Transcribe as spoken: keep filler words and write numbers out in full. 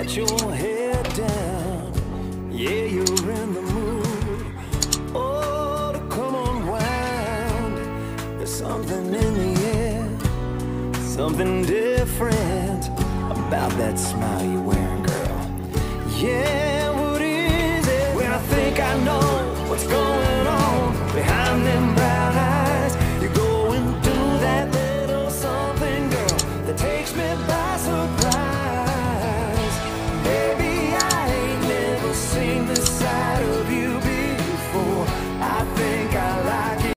let your head down. Yeah, you're in the mood. Oh, to come unwound. There's something in the air, something different about that smile you're wearing, girl. Yeah, what is it? When I think I know what's going on behind them brown eyes, you're going through that little something, girl, that takes me by.